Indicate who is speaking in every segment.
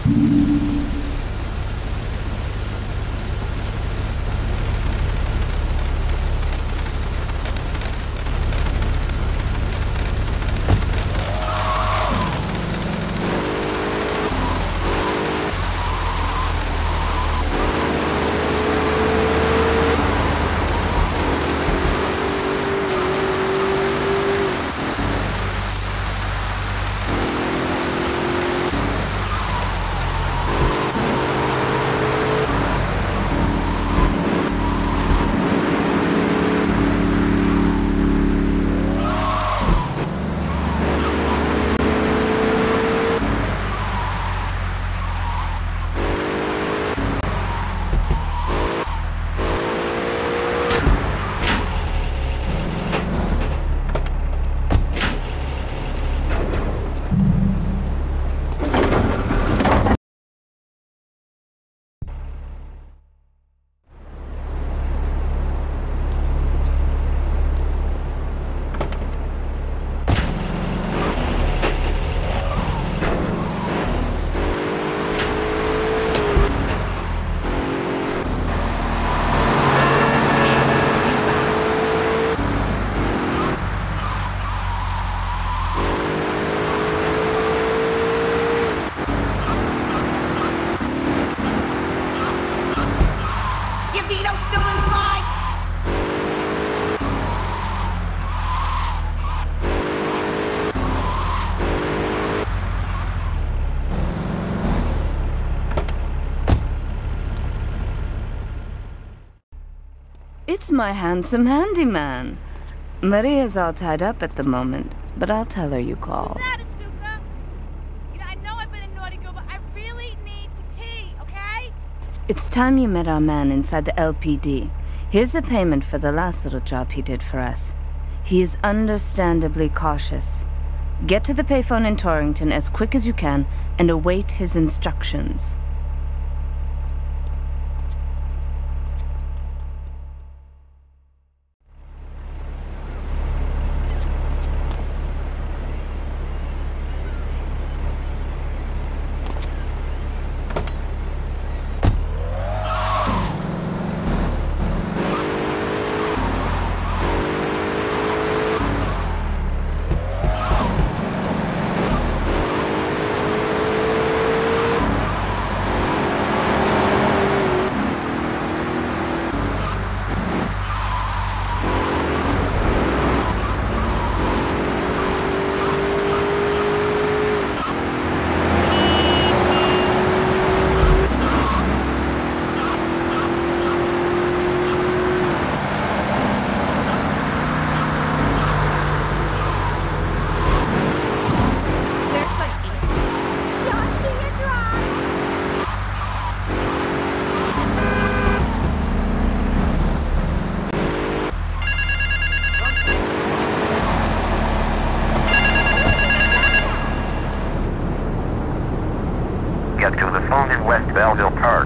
Speaker 1: It's my handsome handyman. Maria's all tied up at the moment, but I'll tell her you called.
Speaker 2: Who's that, Asuka? You know, I know I've been a naughty girl, but I really need to pee, okay?
Speaker 1: It's time you met our man inside the LPD. Here's a payment for the last little job he did for us. He is understandably cautious. Get to the payphone in Torrington as quick as you can and await his instructions.
Speaker 3: Get to the phone in West Belleville Park.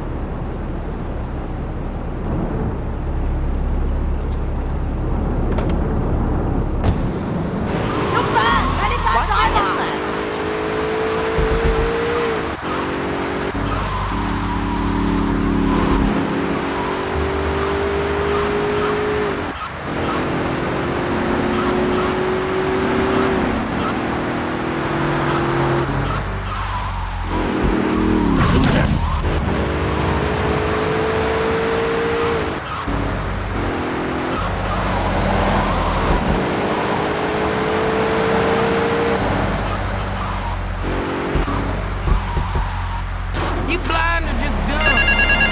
Speaker 4: You blind or just dumb?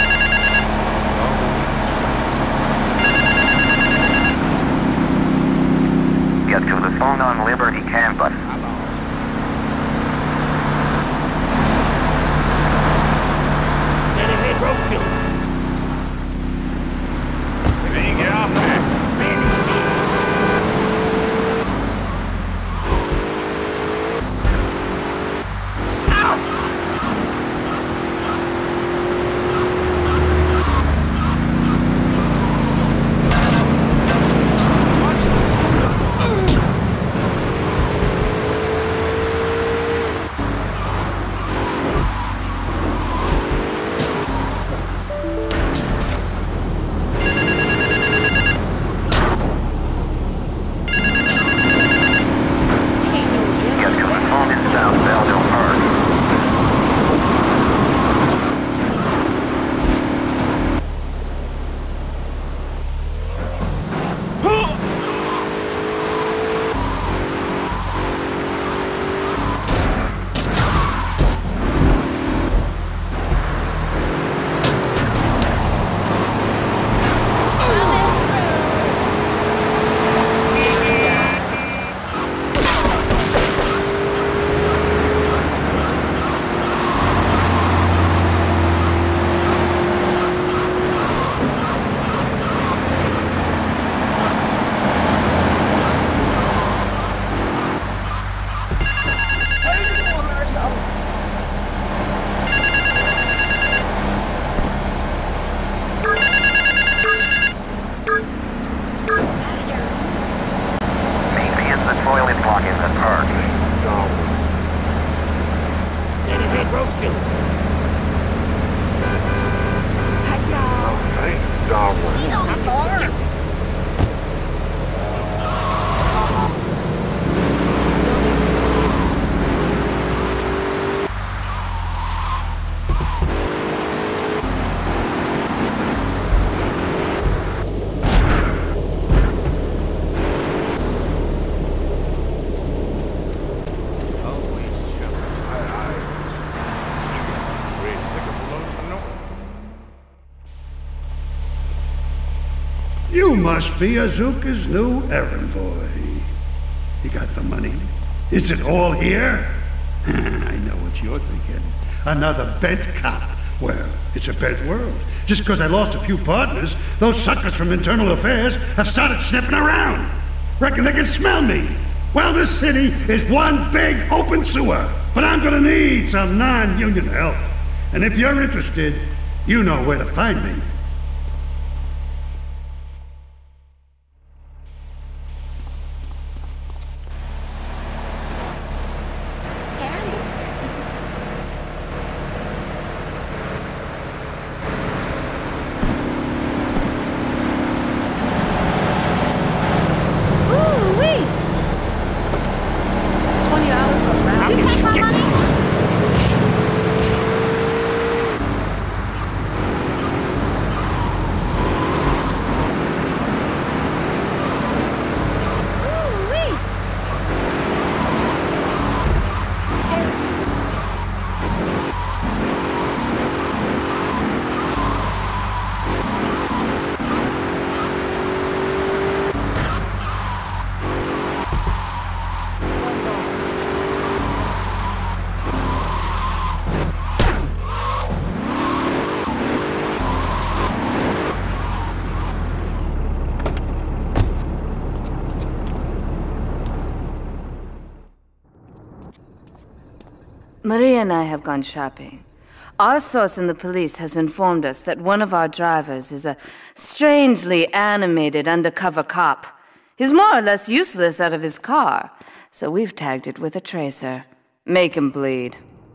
Speaker 3: Get to the phone on Liberty campus.
Speaker 4: Dedicated rope killer. Hey, get off there. broken.
Speaker 5: Thank Darwin.
Speaker 6: You must be Azuka's new errand boy. You got the money? Is it all here? I know what you're thinking. Another bent cop. Well, it's a bent world. Just because I lost a few partners, those suckers from Internal Affairs have started sniffing around. Reckon they can smell me. Well, this city is one big open sewer. But I'm gonna need some non-union help. And if you're interested, you know where to find me.
Speaker 1: Maria and I have gone shopping. Our source in the police has informed us that one of our drivers is a strangely animated undercover cop. He's more or less useless out of his car, so we've tagged it with a tracer. Make him bleed.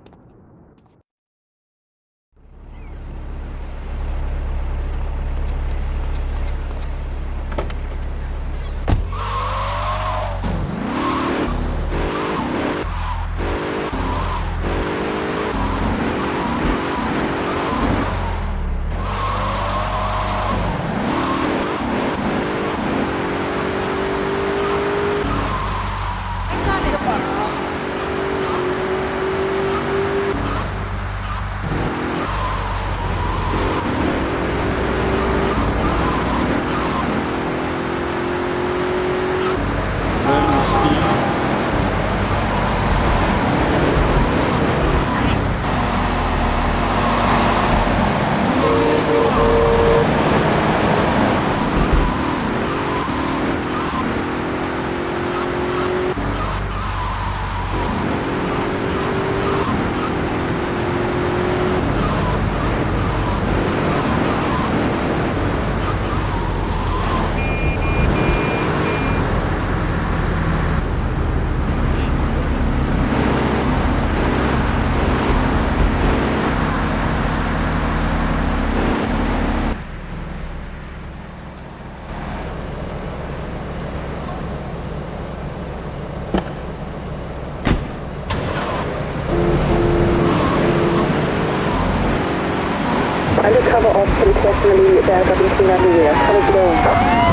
Speaker 7: Undercover officer personally der Gabinina Luria. How is it going?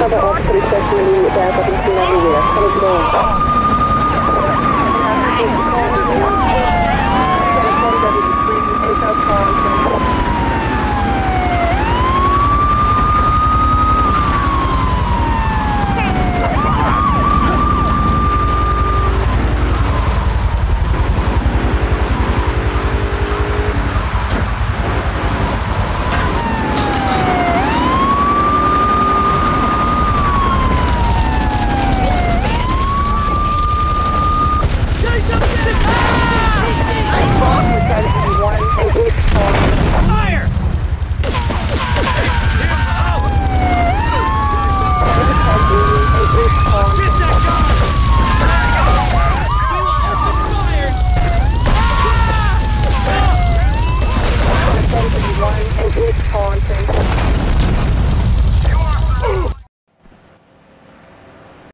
Speaker 7: Another officer is questioning the back of East Avenue. How is it going?